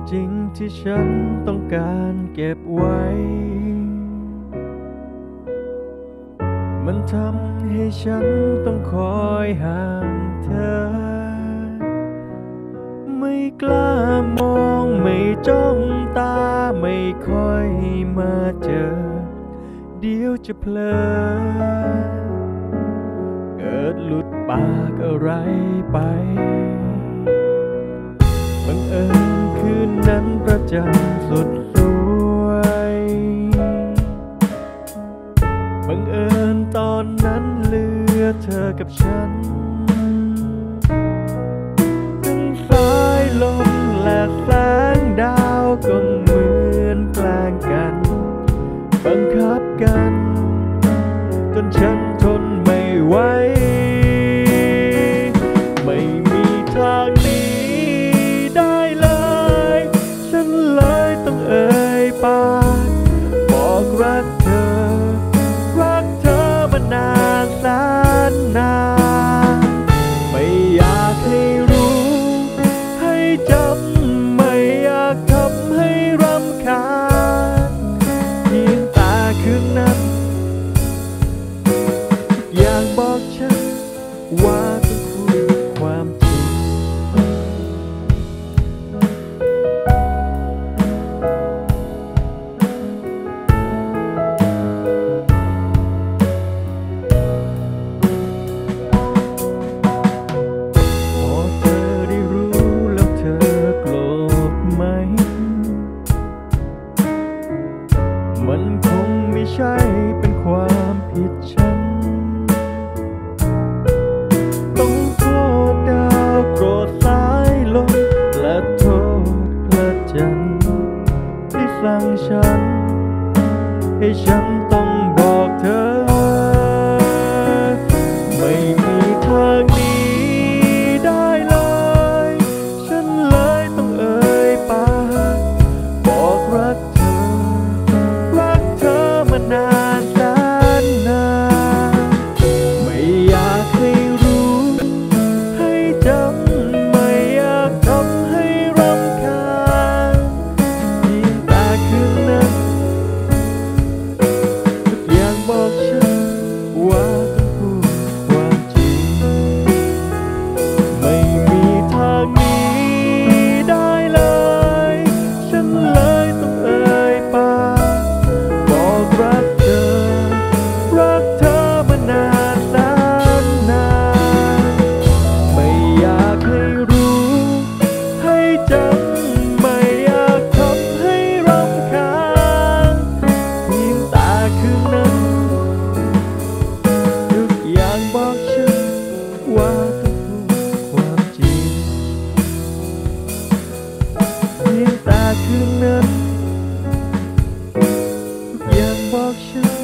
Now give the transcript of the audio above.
จริงที่ฉันต้องการเก็บไว้มันทำให้ฉันต้องคอยห่างเธอไม่กล้ามองไม่จ้องตาไม่ค่อยมาเจอเดี๋ยวจะเพลอเกิดหลุดปากอะไรไปบังเอิญคืนนั้นพระจันทร์สดสวยบังเอิญตอนนั้นเหลือเธอกับฉันทั้งสายลมและแสงดาวก็เหมือนแกล้งกันบังคับกันจนฉันทนไม่ไหวไม่มีทางหนีได้เลยฉันเลยต้องเอ่ยปากบอกรักเธอรักเธอมานานแสนนานไม่อยากให้รู้ให้จำไม่อยากทำให้รำคาญเพียงแต่คืนนั้นอยากบอกฉันว่าต้องพูดความจริงพอเธอได้รู้แล้วเธอโกรธไหมมันคงไม่ใช่เป็นความผิดฉันต้องโทษดาวโกรธสายลมและโทษพระจันทร์ที่สั่งฉันให้ฉันต้องบอกเธอไม่มีทางหนีได้เลยฉันเลยต้องเอ่ยปากบอกรักเธอรักเธอมานานแสนนานไม่อยากให้รู้ให้จำไม่อยากทำให้รำคาญเพียงแต่คืนนั้นทุกอย่างบอกฉันว่าต้องพูดความจริงไม่มีทางหนีได้เลยฉันเลยต้องเอ่ยปากบอกรักเธอรักเธอมานานแสนนานไม่อยากให้รู้ให้จำไม่อยากทำให้รำคาญเพียงแต่คืนนั้นทุกอย่างบอกฉันว่าต้องพูดความจริงเพียงแต่คืนนั้นทุกอย่างบอกฉัน